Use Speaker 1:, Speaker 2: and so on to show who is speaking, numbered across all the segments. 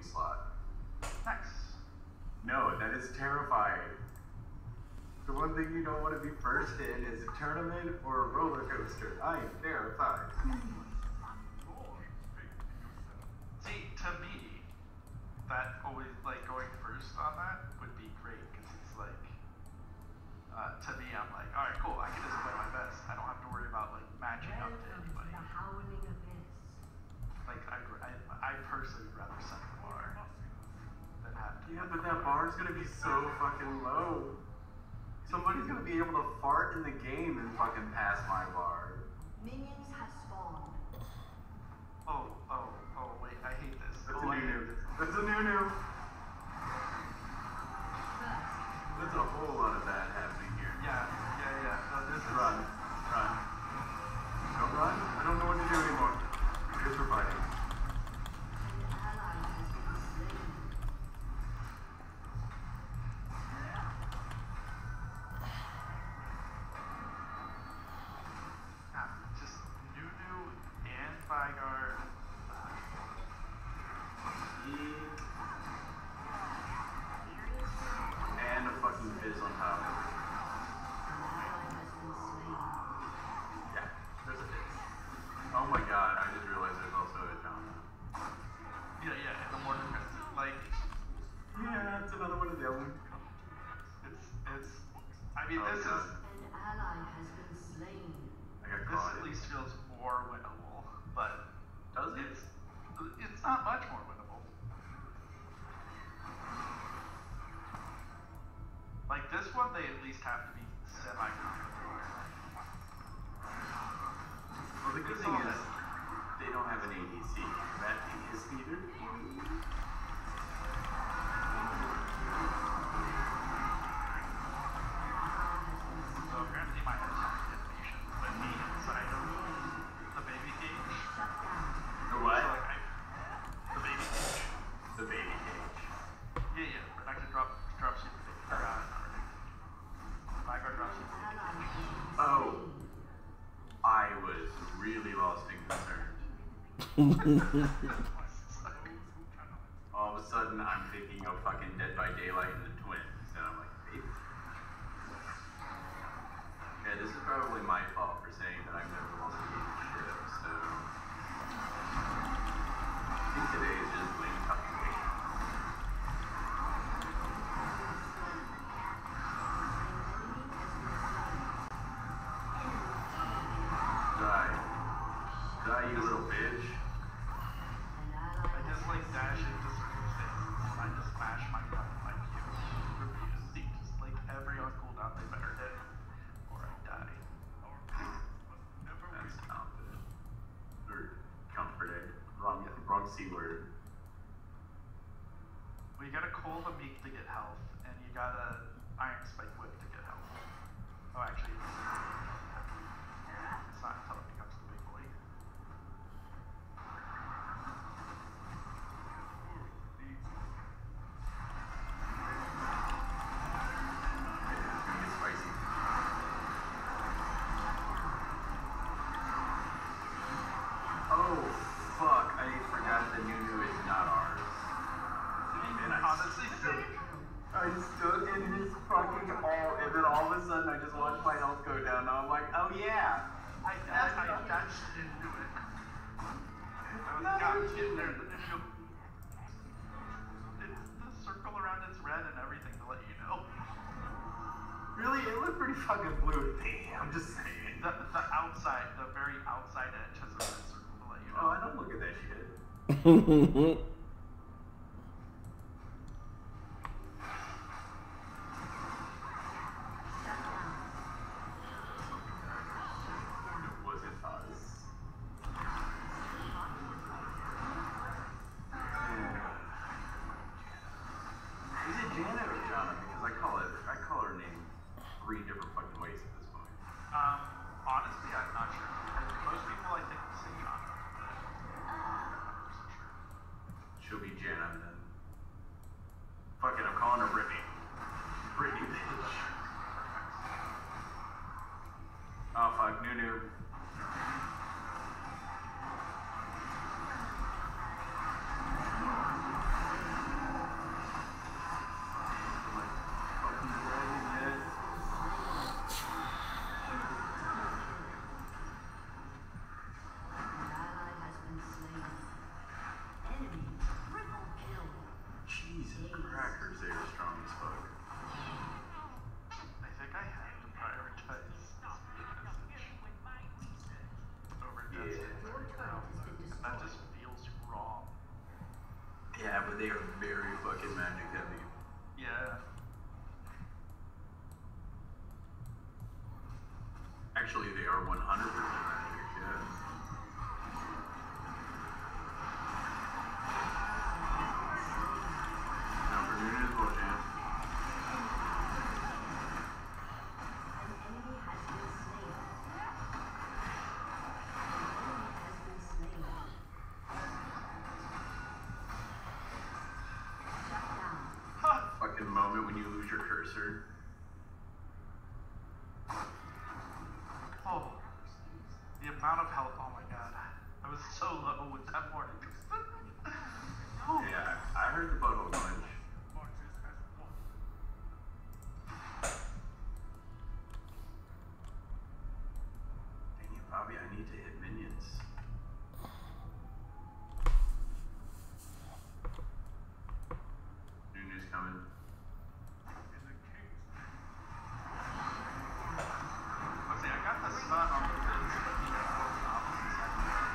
Speaker 1: slot.
Speaker 2: Nice.
Speaker 1: No, that is terrifying. The one thing you don't want to be first in is a tournament or a roller coaster. I am terrified.
Speaker 2: See, to me, that always, like, going first on that would be great, because it's like, to me, I'm like, alright, cool, I can just play my best. I don't have to worry about, like, matching up to anybody. Like, I personally would rather set the bar than have to.
Speaker 1: Yeah, but that bar is going to be so fucking low. Somebody's going to be able to fart in the game and fucking pass my bar.
Speaker 3: Minions have spawned.
Speaker 2: Oh, wait, I hate this.
Speaker 1: That's a new-new. That's a new-new. There's a whole lot of that happening here.
Speaker 2: Yeah. No, this is...
Speaker 1: Run. Don't run. I don't know what to do anymore. Here's for fighting.
Speaker 3: An ally has been slain.
Speaker 2: Just new and Vigard.
Speaker 1: And a fucking fizz on top. Yeah, there's a fizz. Oh my god, I just realized there's also a John.
Speaker 2: Yeah, and the more defensive, like...
Speaker 1: Yeah, it's another one of them.
Speaker 2: It's... I mean,
Speaker 1: oh,
Speaker 2: this
Speaker 1: god.
Speaker 2: is...
Speaker 3: An ally has been slain.
Speaker 1: I got
Speaker 2: This
Speaker 1: caught.
Speaker 2: at least feels more winnable, but...
Speaker 1: Does it?
Speaker 2: It's not much more winnable. Like, this one, they at least have to be semi-confident.
Speaker 1: Well, the good thing is, they don't have an ADC. That is neither.
Speaker 2: So apparently my head is not animation, but me inside of the baby cage.
Speaker 1: The what?
Speaker 2: So, like, the baby cage.
Speaker 1: The baby cage.
Speaker 2: Yeah, but I can drop super big. Vigard drops super big.
Speaker 1: Oh. I was really lost and concerned. All of a sudden, I'm thinking of fucking Dead by Daylight and the Twins, and I'm like, baby. Yeah, this is probably my fault for saying that I've never lost a game of shit, so... I think today is just plain fucking wait. Die, you little bitch.
Speaker 2: I just like dash into circumstances and I just smash my gun like you repeatedly, just like every on cooldown they better hit or I die.
Speaker 1: That's confident. Or comforted. Wrong C word.
Speaker 2: Well, you gotta Coal the Meek to get health, and you gotta Iron Spike Whip to get health. Oh, actually, it's not until it becomes the big boy.
Speaker 1: sudden I just watched my health go down and I'm like, oh yeah.
Speaker 2: I dashed into it. I was getting there. The circle around it's red and everything to let you know.
Speaker 1: Really? It looked pretty fucking blue to me. I'm just saying.
Speaker 2: The outside, the very outside edge has a red circle to let you know.
Speaker 1: Oh, I don't look at that shit.
Speaker 2: Honestly, I'm not sure. Most people, I think, say John. I'm not 100% sure.
Speaker 1: they are very fucking magic heavy.
Speaker 2: Yeah.
Speaker 1: Actually, they are 100% magic, yeah. Now for Noonan as well, Jan. Fucking moment when you lose your cursor.
Speaker 2: Oh, the amount of health. Oh my god, I was so low with that morning. Oh.
Speaker 1: Yeah, I heard the butthole punch. Dang it, Bobby, I need to hit minions. Nunu's coming.
Speaker 2: Let's see, I got the stun on the Riz, but he got the opposite side.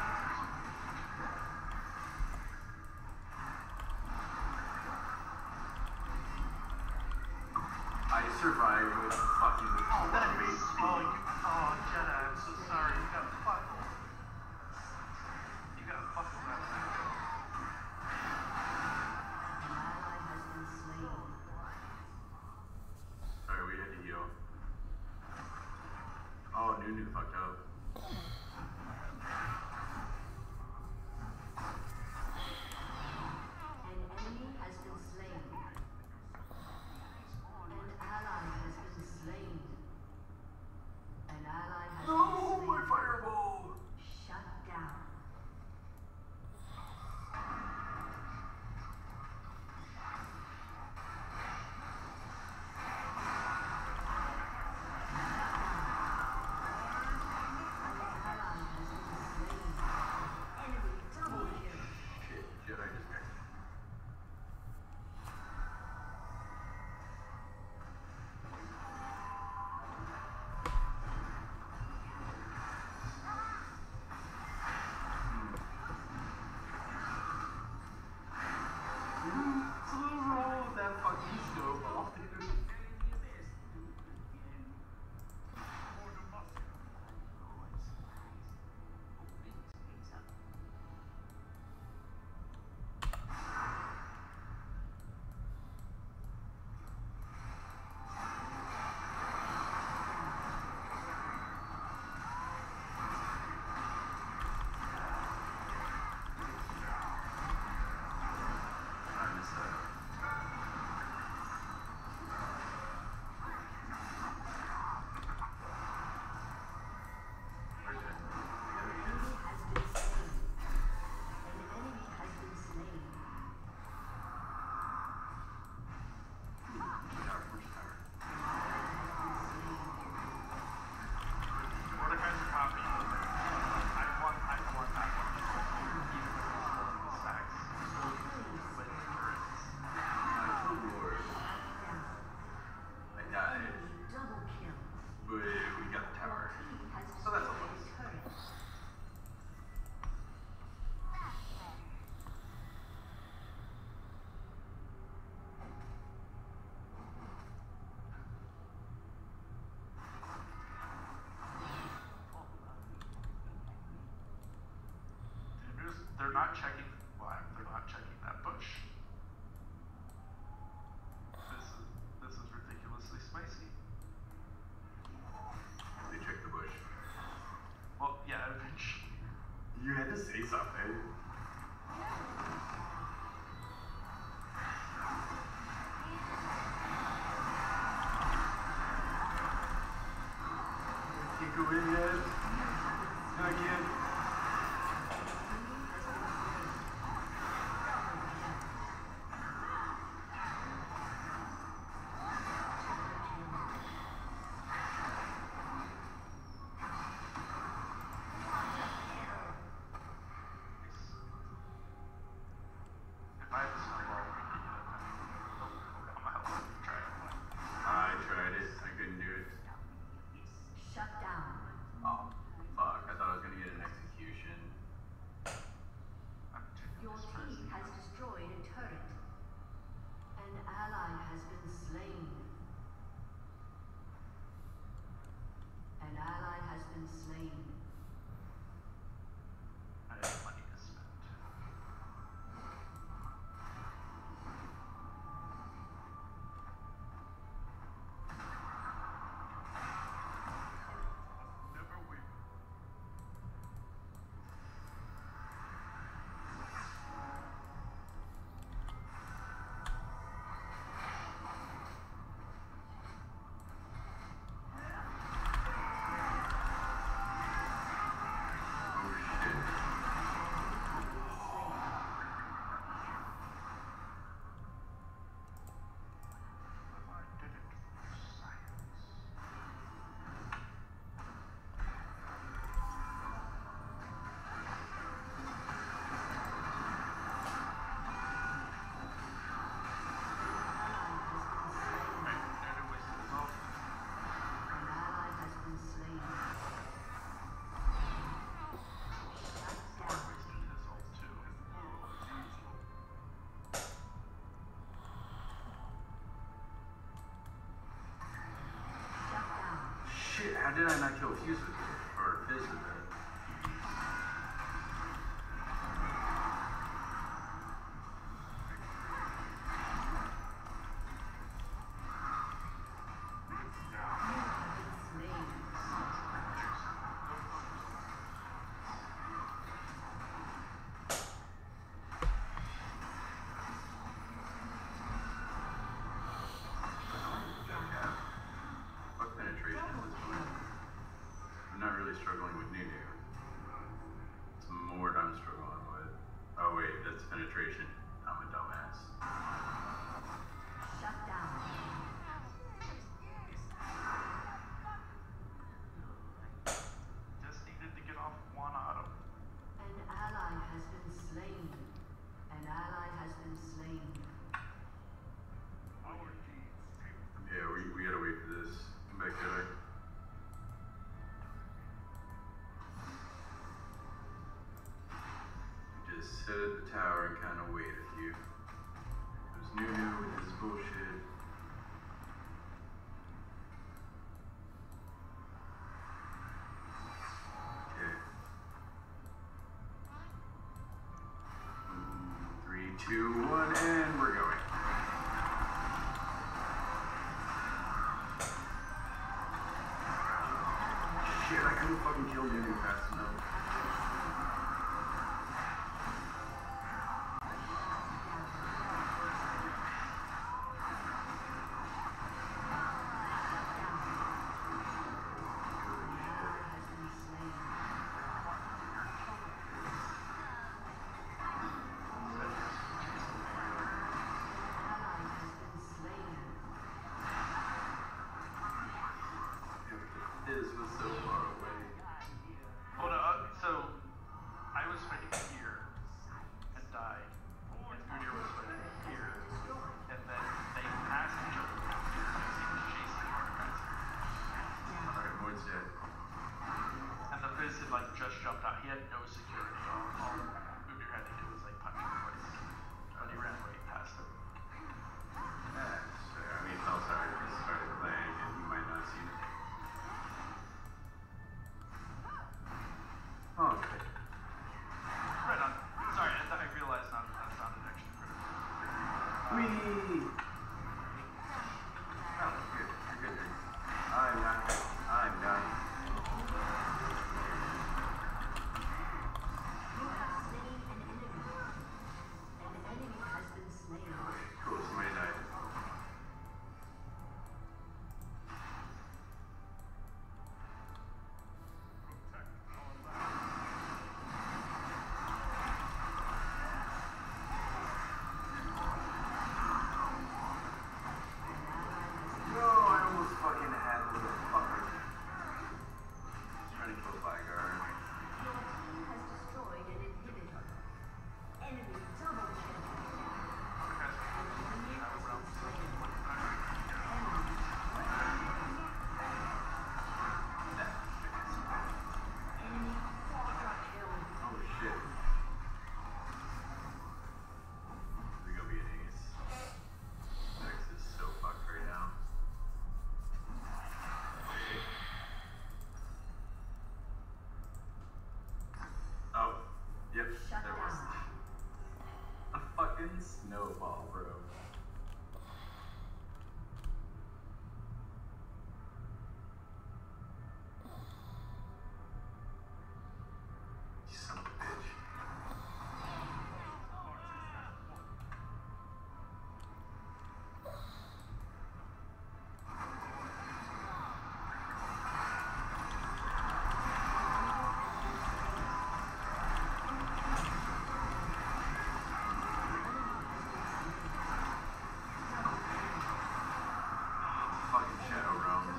Speaker 1: I survived with fucking
Speaker 2: Oh, that
Speaker 1: base
Speaker 2: is.
Speaker 1: speed.
Speaker 2: Oh, Jedi, I'm so sorry. You got fucked. You got fucked with that thing.
Speaker 1: Sorry, we had to heal. Oh, Nunu fucked up.
Speaker 3: An enemy has been slain. An ally has been slain. An ally has been
Speaker 1: No,
Speaker 3: slain.
Speaker 1: my fireball!
Speaker 3: Shut down. An ally has been slain. Enemy double kill.
Speaker 1: Shit, Jedi just got
Speaker 2: So roll with that fucking snowball, dude.
Speaker 1: I missed that. Where's that?
Speaker 3: An enemy has been slain. An enemy has been slain.
Speaker 1: Tower, where's tower?
Speaker 2: Mordecai's a copy. I won that one. Even with the stacks. With turrets.
Speaker 1: My lord. I died.
Speaker 3: Double kill.
Speaker 1: But we got the tower.
Speaker 3: Team has
Speaker 1: So that's a
Speaker 3: destroyed
Speaker 1: plus.
Speaker 3: a turret.
Speaker 2: They're not checking. Why? They're not checking that bush. This is ridiculously spicy.
Speaker 1: They checked the bush.
Speaker 2: Well, yeah, eventually.
Speaker 1: You had to say something. Can't go in yet. Not yet. did I not kill Fuse with it? Or Fizz with it? Struggling with Nunu. It's Mord I'm struggling with. Oh wait, that's penetration. I'm a dumbass.
Speaker 3: Shut down.
Speaker 2: Just needed to get off one auto.
Speaker 3: An ally has been slain. An ally has been slain.
Speaker 1: Yeah, we gotta wait for this. Come back here. Just sit at the tower and kind of wait a few. There's Nunu with his bullshit. Okay. 3, 2, 1, and we're going. Shit, I couldn't fucking kill Nunu fast enough. This was so far away.
Speaker 2: Hold on, so I was fighting here and died, and Munir was fighting here, and then they passed each other. He was chasing artifacts.
Speaker 1: Alright, Mord's dead.
Speaker 2: And the Fizz had like just jumped out. He had no security. All Munir had to do was like punch him twice. But he ran right past him.
Speaker 1: I mean, it's also I just started playing and you might not have seen it. Oh, okay.
Speaker 2: Right on. Sorry, I realized that sounded actually critical.
Speaker 1: Whee! Oh, good. You're good, dude. I'm not. I'm done.
Speaker 3: You have slain an enemy. An enemy has been slain.
Speaker 1: Cool, somebody died. No, I almost fucking had the little fucker. Trying to kill Vigar.
Speaker 3: Your team has destroyed an inhibitor. Enemy double kill. Enemy has been slain. Enemy quadra kill.
Speaker 1: Oh shit. This is gonna be an ace. Nex is so fucked right now. Oh, yep,
Speaker 3: Shut
Speaker 1: there was
Speaker 3: down.
Speaker 1: a fucking snowball, bro. You son of a bitch. Fucking shadow realm.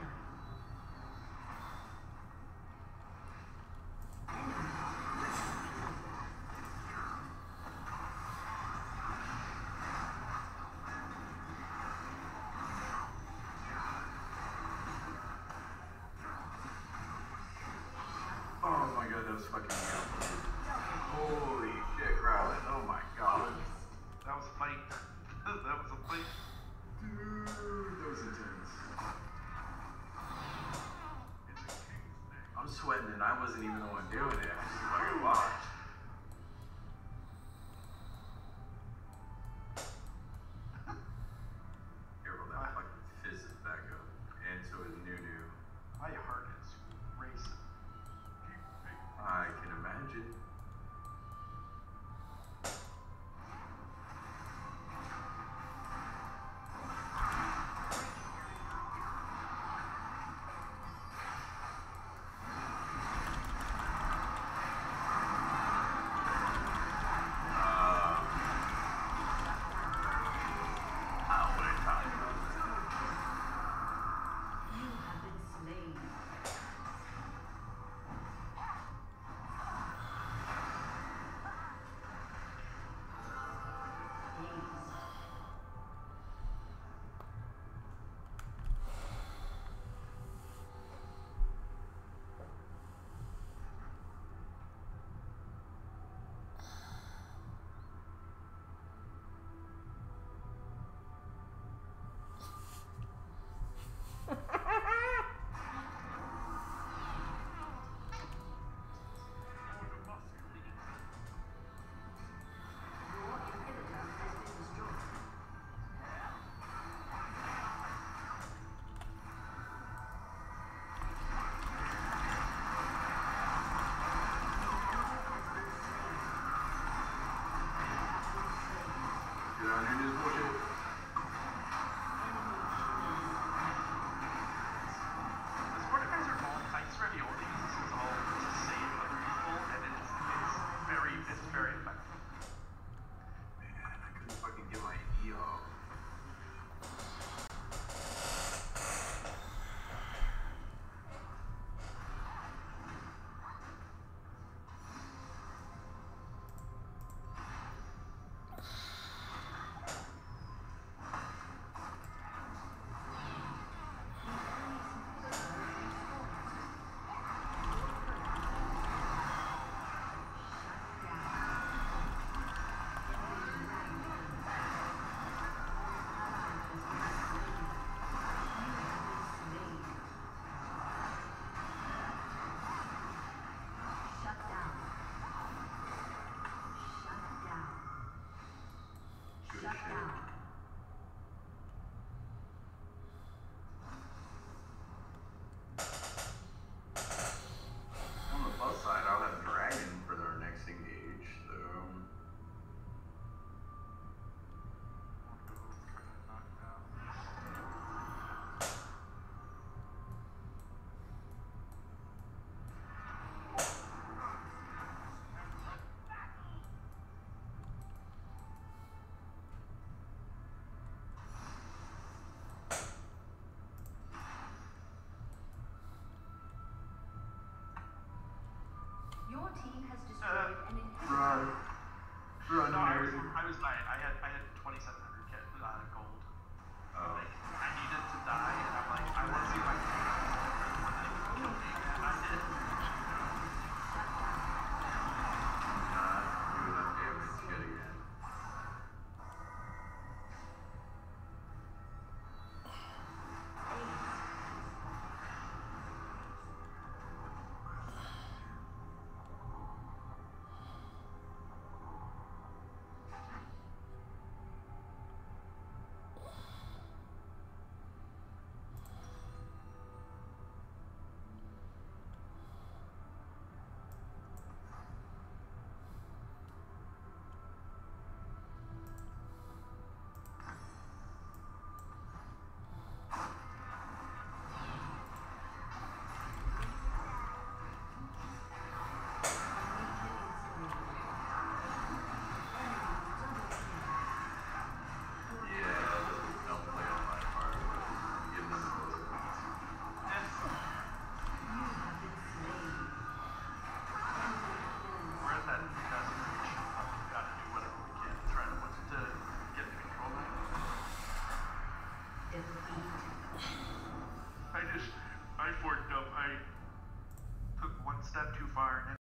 Speaker 1: Oh my god, that was fucking good. Holy shit, Growlithe. Oh my god.
Speaker 2: That was a fight. That was a fight.
Speaker 1: Dude, that was intense. wasn't even the one doing it. I just fucking watched. Careful, that fucking fizzes back up. And so is Nunu.
Speaker 2: My heart is racing.
Speaker 1: I can imagine.
Speaker 3: You have been slain. Ace. Your inhibitor has been destroyed.
Speaker 1: Get on Nunu's bullshit.
Speaker 2: This organizer all ice ravioli is all to save other people, and it's very effective.
Speaker 1: Man, I couldn't fucking get my E off.
Speaker 3: Shut down.